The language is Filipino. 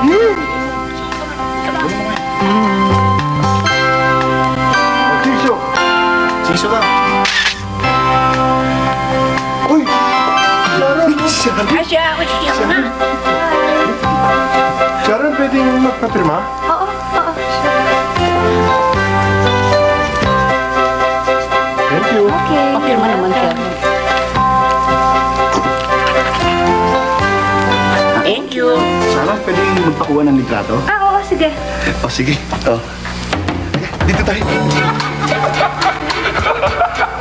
Tissue. Tissue lang. Uy! Sharon! Asya, siya na. Sharon, pwedeng magpapirma? Oo, oo. Thank you. Okay. Papirma naman siya. Thank you. Sharon, pwedeng magpakuha ng litrato? Oo, sige. O, sige. O. Dito tayo.